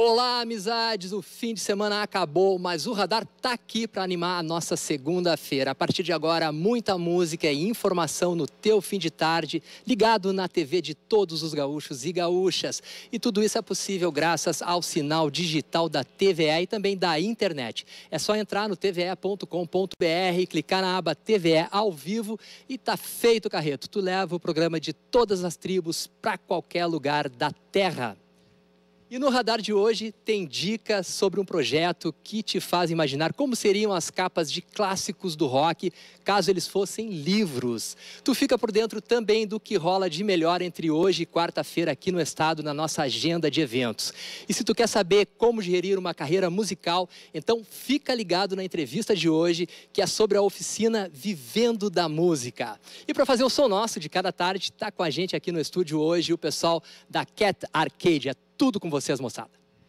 Olá, amizades! O fim de semana acabou, mas o Radar tá aqui para animar a nossa segunda-feira. A partir de agora, muita música e informação no teu fim de tarde, ligado na TV de todos os gaúchos e gaúchas. E tudo isso é possível graças ao sinal digital da TVE e também da internet. É só entrar no tve.com.br, clicar na aba TVE ao vivo e tá feito, Carreto. Tu leva o programa de todas as tribos para qualquer lugar da terra. E no Radar de hoje tem dicas sobre um projeto que te faz imaginar como seriam as capas de clássicos do rock, caso eles fossem livros. Tu fica por dentro também do que rola de melhor entre hoje e quarta-feira aqui no estado, na nossa agenda de eventos. E se tu quer saber como gerir uma carreira musical, então fica ligado na entrevista de hoje, que é sobre a oficina Vivendo da Música. E para fazer o som nosso de cada tarde, está com a gente aqui no estúdio hoje o pessoal da Cat Arcade. É tudo com vocês, moçada.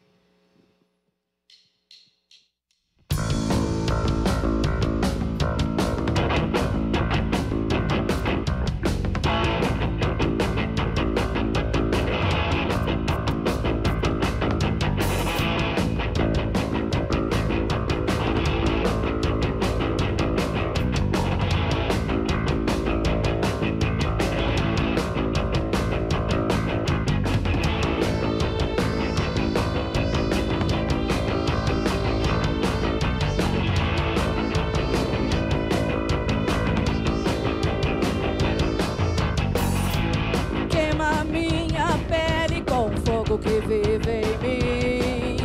Que vive em mim.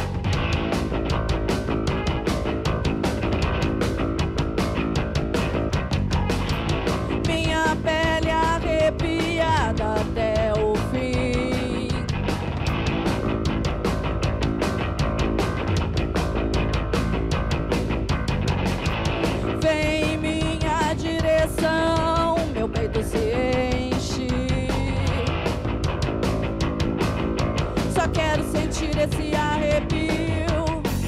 Minha pele arrepiada até o fim. Vem em minha direção, meu peito se enche. Só quero sentir esse arrepio.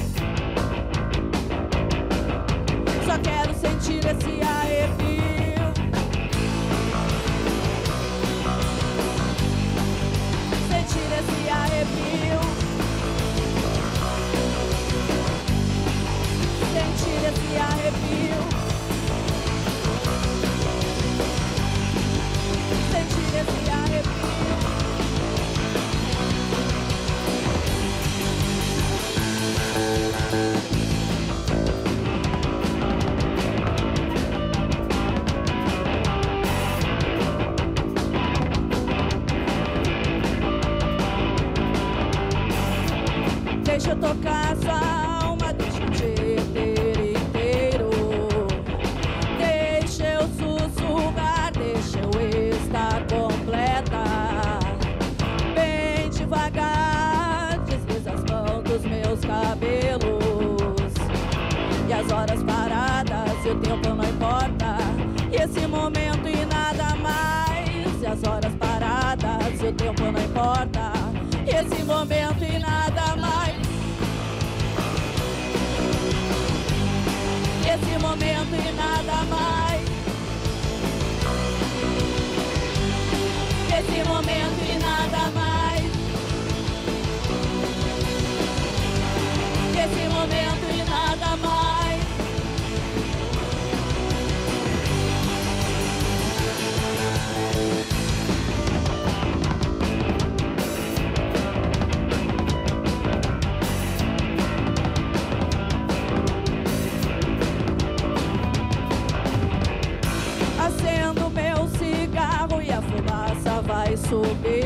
Só quero sentir esse arrepio. Sentir esse arrepio. Sentir esse arrepio. Sentir esse arrepio. Deixa eu tocar sua alma, deixa eu te ter inteiro. Deixa eu sussurrar, deixa eu estar completa. Bem devagar, desliza as mãos dos meus cabelos. E as horas paradas, e o tempo não importa. E esse momento e nada mais. E as horas paradas, e o tempo não importa. E esse momento e nada mais. Esse momento e nada mais. Esse momento e nada mais. Esse momento e nada mais. Acendo meu cigarro e a fumaça vai subir.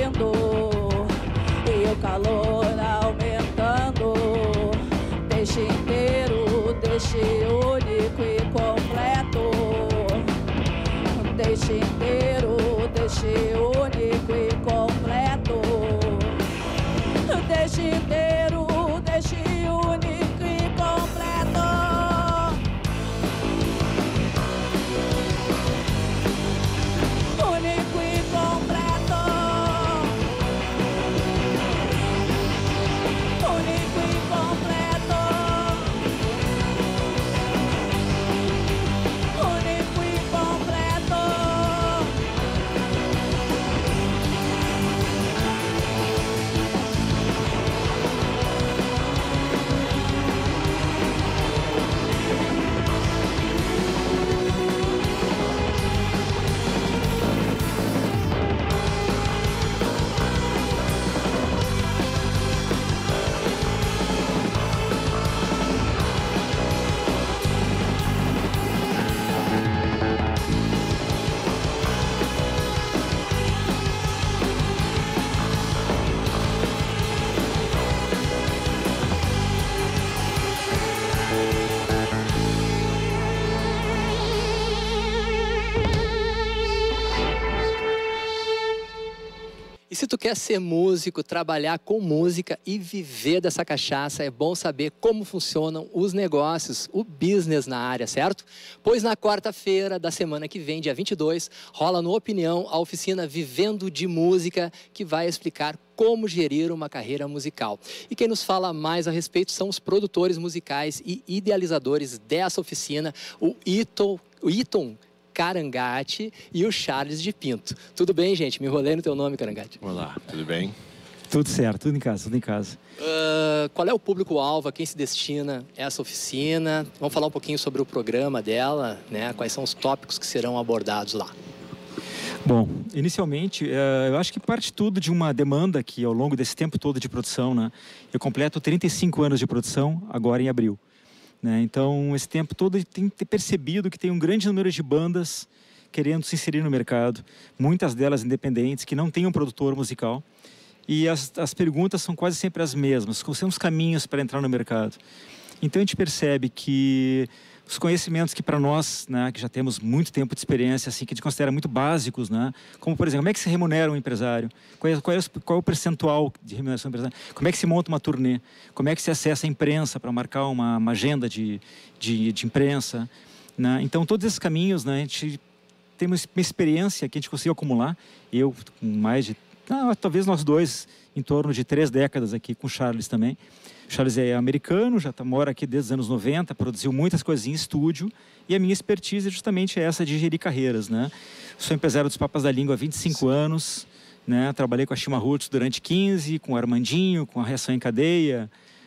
se tu quer ser músico, trabalhar com música e viver dessa cachaça, é bom saber como funcionam os negócios, o business na área, certo? Pois na quarta-feira da semana que vem, dia 22, rola no Opinião a oficina Vivendo de Música, que vai explicar como gerir uma carreira musical. E quem nos fala mais a respeito são os produtores musicais e idealizadores dessa oficina, o Iton Carangati e o Charles de Pinto. Tudo bem, gente? Me enrolei no teu nome, Carangati. Olá, tudo bem? Tudo certo, tudo em casa, tudo em casa. Qual é o público-alvo, a quem se destina essa oficina? Vamos falar um pouquinho sobre o programa dela, né? Quais são os tópicos que serão abordados lá? Bom, inicialmente, eu acho que parte tudo de uma demanda que ao longo desse tempo todo de produção, né? Eu completo 35 anos de produção agora em abril. Né? Então, esse tempo todo tem que ter percebido que tem um grande número de bandas querendo se inserir no mercado, muitas delas independentes, que não têm um produtor musical. E as perguntas são quase sempre as mesmas, quais são os caminhos para entrar no mercado. Então, a gente percebe que os conhecimentos que para nós, né, que já temos muito tempo de experiência, assim, que a gente considera muito básicos, né, como, por exemplo, como é que se remunera um empresário? Qual é o percentual de remuneração do empresário? Como é que se monta uma turnê? Como é que se acessa a imprensa para marcar uma agenda de imprensa? Né? Então, todos esses caminhos, né, a gente tem uma experiência que a gente conseguiu acumular. Eu, com mais de... talvez nós dois, em torno de 3 décadas aqui, com o Charles também. O Charles é americano, já mora aqui desde os anos 90, produziu muitas coisas em estúdio, e a minha expertise é justamente essa de gerir carreiras, né? Sou empresário dos Papas da Língua há 25 anos, né? Trabalhei com a Shima Roots durante 15, com o Armandinho, com a Reação em Cadeia.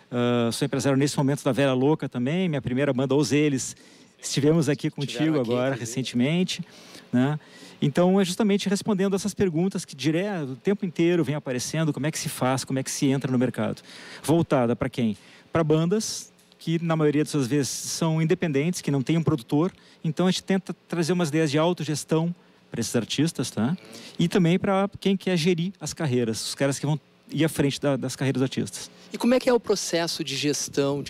Sou empresário nesse momento da Vera Louca também, minha primeira banda, Os Eles. Estivemos aqui contigo agora, recentemente, né? Então, é justamente respondendo essas perguntas que o tempo inteiro vem aparecendo, como é que se faz, como é que se entra no mercado. Voltada para quem? Para bandas que, na maioria das vezes, são independentes, que não têm um produtor. Então, a gente tenta trazer umas ideias de autogestão para esses artistas, tá? E também para quem quer gerir as carreiras, os caras que vão ir à frente das carreiras dos artistas. E como é que é o processo de gestão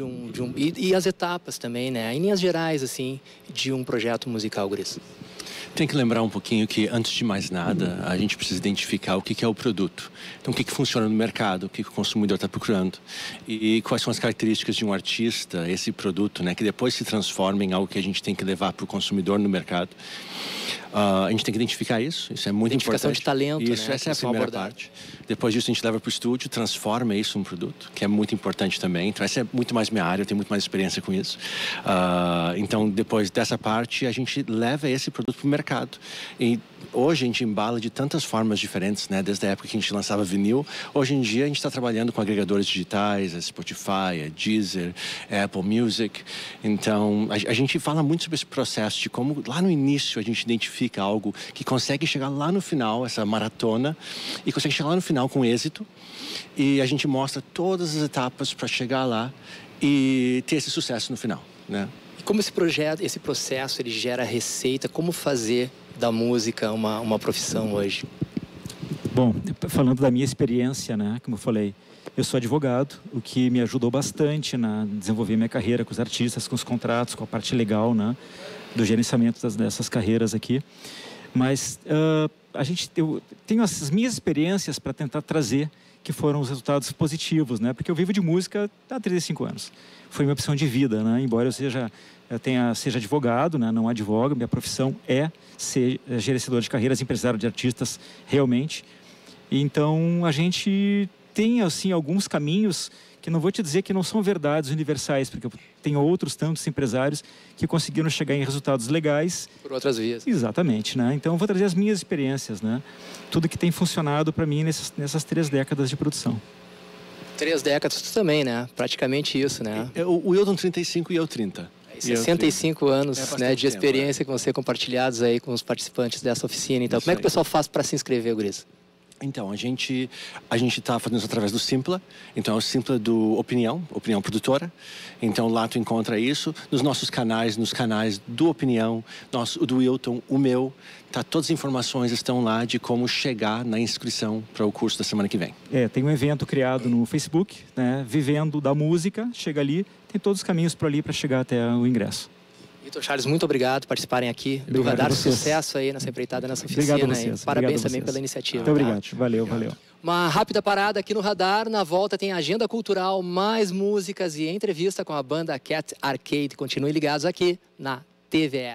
e as etapas também, né? Em linhas gerais, assim, de um projeto musical, Guris? Tem que lembrar um pouquinho que, antes de mais nada, a gente precisa identificar o que é o produto. Então, o que funciona no mercado, o que o consumidor está procurando. E quais são as características de um artista, esse produto, né, que depois se transforma em algo que a gente tem que levar para o consumidor no mercado. A gente tem que identificar isso é muito importante. Identificação de talento, isso, né? Essa é a primeira parte. Depois disso, a gente leva para o estúdio, transforma isso num produto, que é muito importante também. Então, essa é muito mais minha área, eu tenho muito mais experiência com isso. Então, depois dessa parte, a gente leva esse produto para o mercado. E hoje a gente embala de tantas formas diferentes, né? Desde a época que a gente lançava vinil. Hoje em dia, a gente está trabalhando com agregadores digitais, a Spotify, a Deezer, a Apple Music. Então, a gente fala muito sobre esse processo de como, lá no início, a gente identifica algo que consegue chegar lá no final, essa maratona, e consegue chegar lá no final com êxito, e a gente mostra todas as etapas para chegar lá e ter esse sucesso no final, né? E como esse processo, ele gera receita? Como fazer da música uma profissão hoje? Bom, falando da minha experiência, né, como eu falei, eu sou advogado, o que me ajudou bastante na desenvolver minha carreira com os artistas, com os contratos, com a parte legal, né, do gerenciamento dessas carreiras aqui. Mas eu tenho as minhas experiências para tentar trazer que foram os resultados positivos, né? Porque eu vivo de música há 35 anos. Foi minha opção de vida, né? Embora eu seja advogado, né? Não advogo, minha profissão é ser gerenciador de carreiras, empresário de artistas, realmente. Então, a gente tem, assim, alguns caminhos que não vou te dizer que não são verdades universais, porque eu tenho outros tantos empresários que conseguiram chegar em resultados legais. Por outras vias. Exatamente, né? Então, eu vou trazer as minhas experiências, né? Tudo que tem funcionado para mim nessas 3 décadas de produção. 3 décadas, tu também, né? Praticamente isso, né? O Wildon 35 e eu 30. 65 anos, né, de experiência com você compartilhados aí com os participantes dessa oficina. Então, como é que o pessoal faz para se inscrever, Guris? Então, a gente está fazendo isso através do Simpla. Então, é o Simpla do Opinião Produtora. Então, lá tu encontra isso. Nos nossos canais, nos canais do Opinião, o do Wilton, o meu. Todas as informações estão lá de como chegar na inscrição para o curso da semana que vem. Tem um evento criado no Facebook, né, Vivendo da Música. Chega ali, tem todos os caminhos por ali para chegar até o ingresso. Vitor Charles, muito obrigado por participarem aqui do Radar. Sucesso aí nessa empreitada, nessa oficina. Obrigado a vocês. Parabéns obrigado também pela iniciativa. Muito obrigado. Valeu, valeu. Uma rápida parada aqui no Radar. Na volta tem agenda cultural, mais músicas e entrevista com a banda Cat Arcade. Continuem ligados aqui na TVE.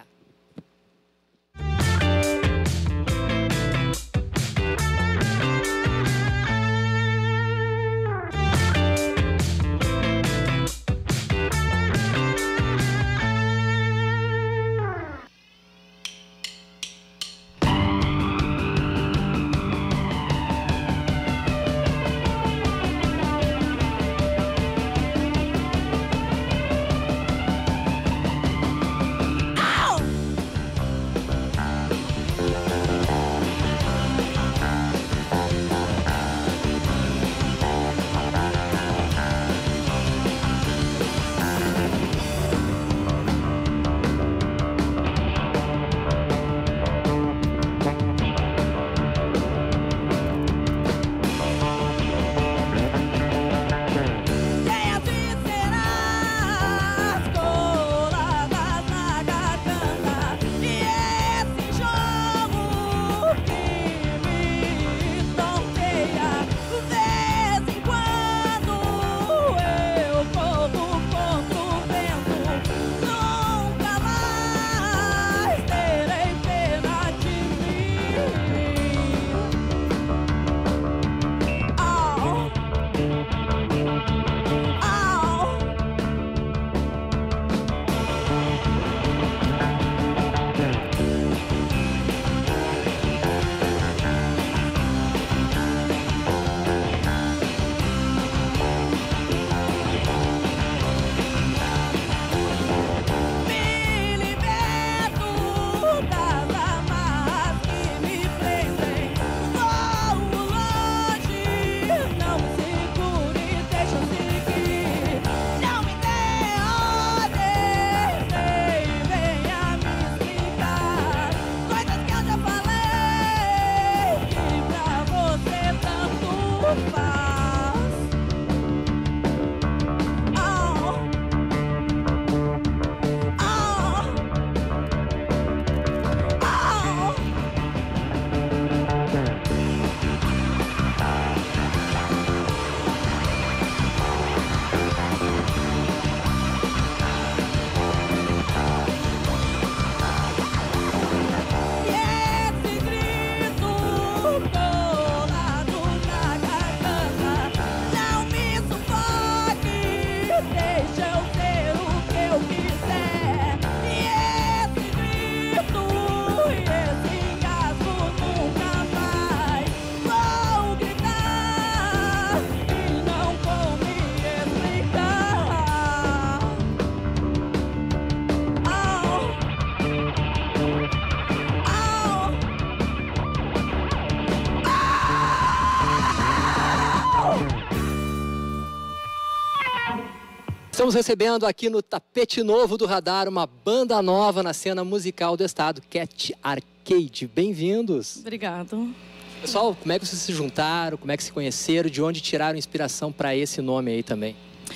Estamos recebendo aqui no tapete novo do Radar uma banda nova na cena musical do estado, Cat Arcade. Bem-vindos. Obrigado. Pessoal, como é que vocês se juntaram? Como é que se conheceram? De onde tiraram inspiração para esse nome aí também?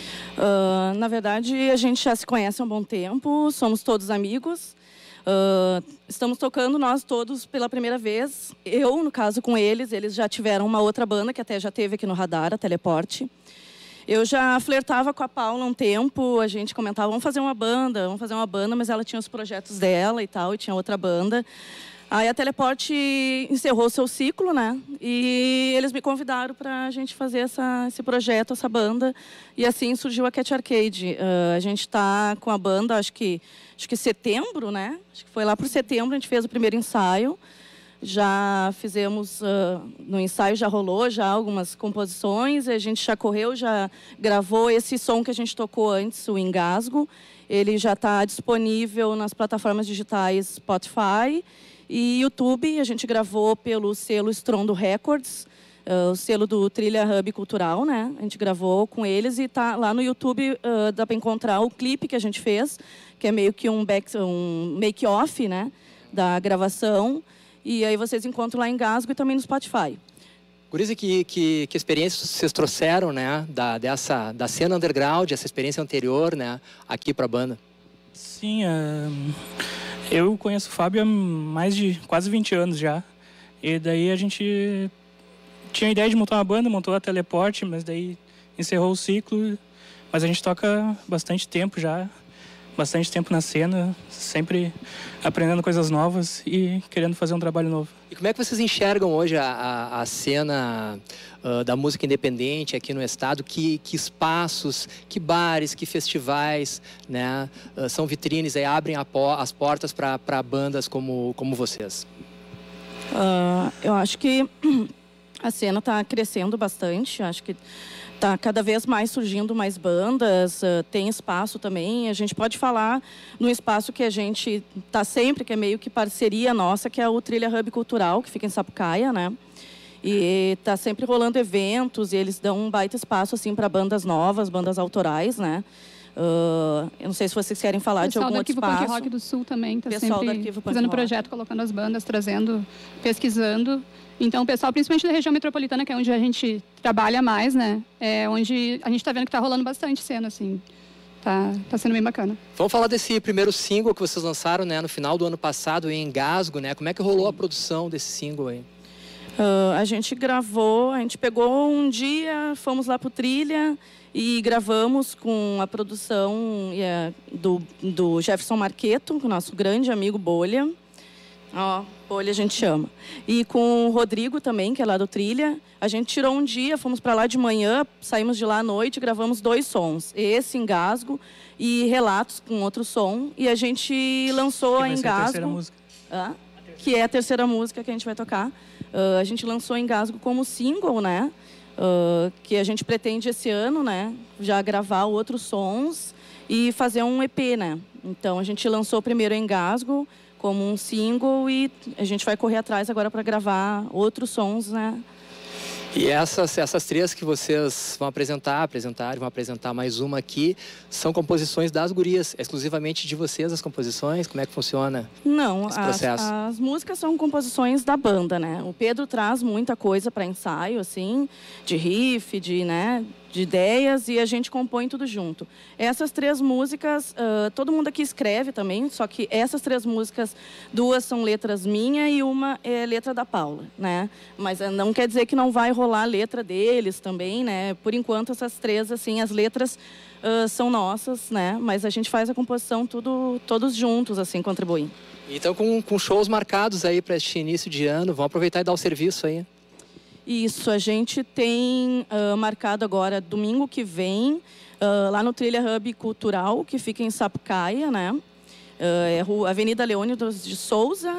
Na verdade, a gente já se conhece há um bom tempo, somos todos amigos. Estamos tocando nós todos pela primeira vez. Eu, no caso, com eles já tiveram uma outra banda que até já teve aqui no Radar, a Teleporte. Eu já flertava com a Paula há um tempo, a gente comentava, vamos fazer uma banda, mas ela tinha os projetos dela e tal, e tinha outra banda. Aí a Teleporte encerrou seu ciclo, né? E eles me convidaram para a gente fazer esse projeto, essa banda. E assim surgiu a Cat Arcade. A gente está com a banda, acho que setembro, né? Acho que foi lá por setembro, a gente fez o primeiro ensaio. Já fizemos, no ensaio já rolou já algumas composições, a gente já correu, já gravou esse som que a gente tocou antes, o Engasgo. Ele já está disponível nas plataformas digitais Spotify e YouTube. A gente gravou pelo selo Strondo Records, o selo do Trilha Hub Cultural, né? A gente gravou com eles e tá lá no YouTube, dá para encontrar o clipe que a gente fez, que é meio que um make-off, né, da gravação. E aí vocês encontram lá em Engasgo e também no Spotify. Guriza, que experiência vocês trouxeram, né, da cena underground, essa experiência anterior, né, aqui para a banda? Sim, eu conheço o Fábio há mais de quase 20 anos já. E daí a gente tinha a ideia de montar uma banda, montou a Teleporte, mas daí encerrou o ciclo. Mas a gente toca bastante tempo já, bastante tempo na cena, sempre aprendendo coisas novas e querendo fazer um trabalho novo. E como é que vocês enxergam hoje a cena da música independente aqui no estado? Que espaços, que bares, que festivais, né, são vitrines e abrem as portas para bandas como vocês? Eu acho que a cena está crescendo bastante, acho que está cada vez mais surgindo mais bandas, tem espaço também. A gente pode falar no espaço que a gente está sempre, que é meio que parceria nossa, que é o Trilha Hub Cultural, que fica em Sapucaia, né? E está sempre rolando eventos e eles dão um baita espaço assim para bandas novas, bandas autorais, né? Eu não sei se vocês querem falar de algum outro espaço. O pessoal do Arquivo Punk Rock do Sul também está sempre fazendo fazendo projeto, colocando as bandas, trazendo, pesquisando. Então, o pessoal, principalmente da região metropolitana, que é onde a gente trabalha mais, né? É onde a gente está vendo que está rolando bastante cena, assim. Tá sendo bem bacana. Vamos falar desse primeiro single que vocês lançaram, né, no final do ano passado, em Engasgo, né? Como é que rolou a produção desse single aí? A gente gravou, a gente pegou um dia, fomos lá pro Trilha e gravamos com a produção do Jefferson Marqueto, o nosso grande amigo Bolha. Bolha a gente chama. E com o Rodrigo também, que é lá do Trilha. A gente tirou um dia, fomos para lá de manhã, saímos de lá à noite, gravamos 2 sons. Esse, Engasgo, e Relatos, com outro som. E a gente lançou a Engasgo. Que é a terceira música que a gente vai tocar. A gente lançou Engasgo como single, né? Que a gente pretende esse ano, né? Já gravar outros sons e fazer um EP, né? Então, a gente lançou primeiro Engasgo como um single e a gente vai correr atrás agora para gravar outros sons, né? E essas 3 que vocês vão apresentar mais uma aqui, são composições das gurias, exclusivamente de vocês as composições? Como é que funciona esse processo? As músicas são composições da banda, né? O Pedro traz muita coisa para ensaio, assim, de riff, de ideias, e a gente compõe tudo junto. Essas 3 músicas, todo mundo aqui escreve também, só que essas 3 músicas, 2 são letras minha e uma é letra da Paula, né? Mas não quer dizer que não vai rolar a letra deles também, né? Por enquanto, essas 3, assim, as letras são nossas, né? Mas a gente faz a composição todos juntos, assim, contribuindo. Então, com shows marcados aí para este início de ano, vamos aproveitar e dar o serviço aí. Isso, a gente tem marcado agora, domingo que vem, lá no Trilha Hub Cultural, que fica em Sapucaia, né? É Avenida Leônidas de Souza,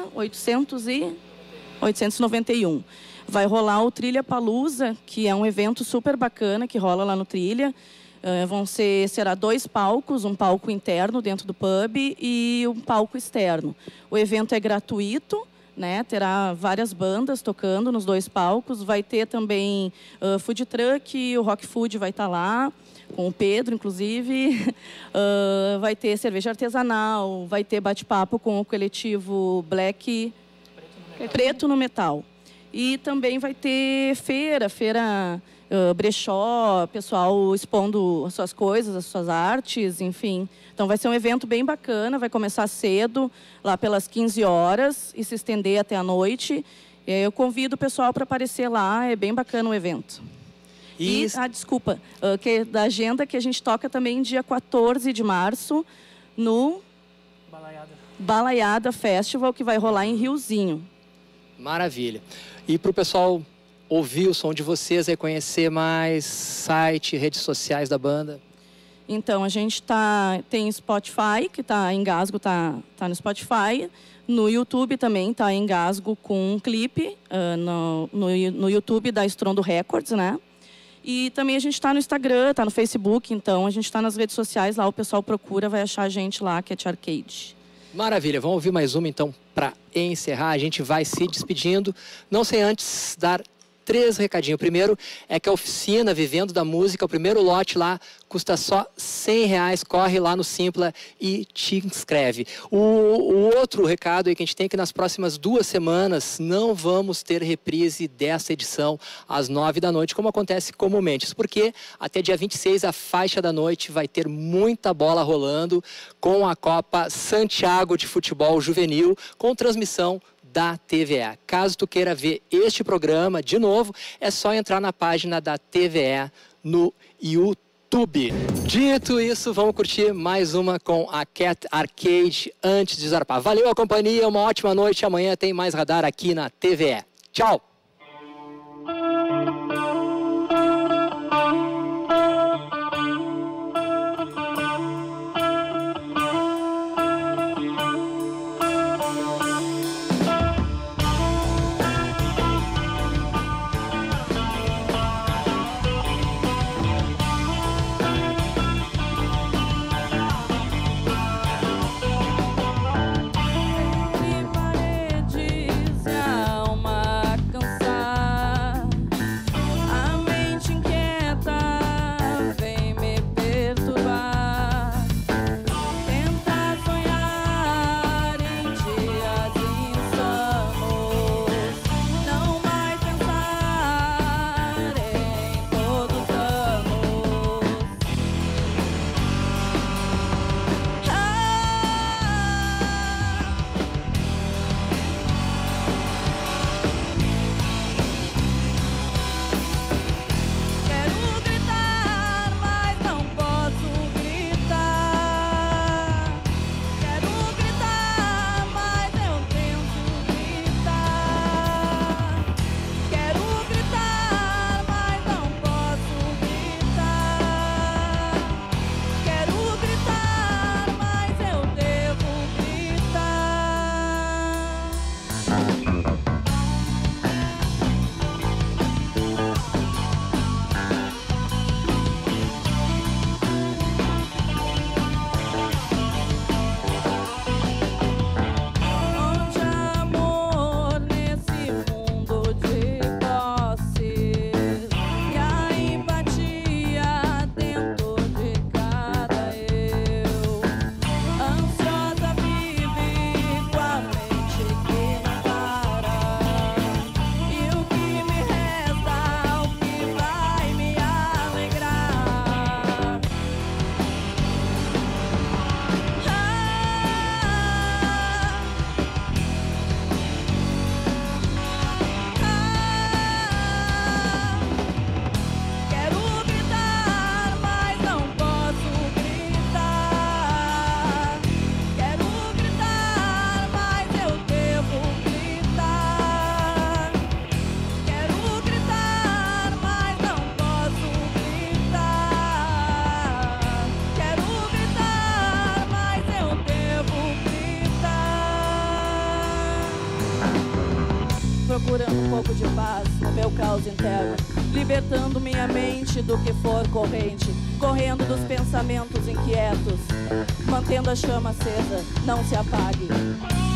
891. Vai rolar o Trilha Palusa, que é um evento super bacana que rola lá no Trilha. Será 2 palcos, um palco interno dentro do pub e um palco externo. O evento é gratuito, né? Terá várias bandas tocando nos 2 palcos. Vai ter também food truck, o Rock Food vai estar lá, com o Pedro, inclusive. Vai ter cerveja artesanal, vai ter bate-papo com o coletivo Black Preto no Metal. E também vai ter feira brechó, pessoal expondo as suas coisas, as suas artes, enfim. Então vai ser um evento bem bacana, vai começar cedo, lá pelas 15 horas, e se estender até a noite. Eu convido o pessoal para aparecer lá, é bem bacana o evento. Desculpa, da agenda que a gente toca também dia 14 de março, no Balaiada Festival, que vai rolar em Riozinho. Maravilha. E para o pessoal ouvir o som de vocês, conhecer mais site, redes sociais da banda? Então, a gente tem Spotify, que está Engasgo, tá no Spotify. No YouTube também está Engasgo com um clipe, no YouTube da Estrondo Records, né? E também a gente está no Instagram, está no Facebook, então a gente está nas redes sociais, lá o pessoal procura, vai achar a gente lá, Cat Arcade. Maravilha, vamos ouvir mais uma então para encerrar. A gente vai se despedindo, não sem antes dar 3 recadinhos. O primeiro é que a oficina Vivendo da Música, o primeiro lote lá, custa só R$100. Corre lá no Simpla e te inscreve. O outro recado aí que a gente tem é que nas próximas 2 semanas não vamos ter reprise dessa edição às 9 da noite, como acontece comumente. Isso porque até dia 26, a faixa da noite, vai ter muita bola rolando com a Copa Santiago de Futebol Juvenil, com transmissão da TVE. Caso tu queira ver este programa de novo, é só entrar na página da TVE no YouTube. Dito isso, vamos curtir mais uma com a Cat Arcade antes de zarpar. Valeu a companhia, uma ótima noite. Amanhã tem mais Radar aqui na TVE. Tchau! Procurando um pouco de paz no meu caos interno, libertando minha mente do que for corrente, correndo dos pensamentos inquietos, mantendo a chama acesa, não se apague.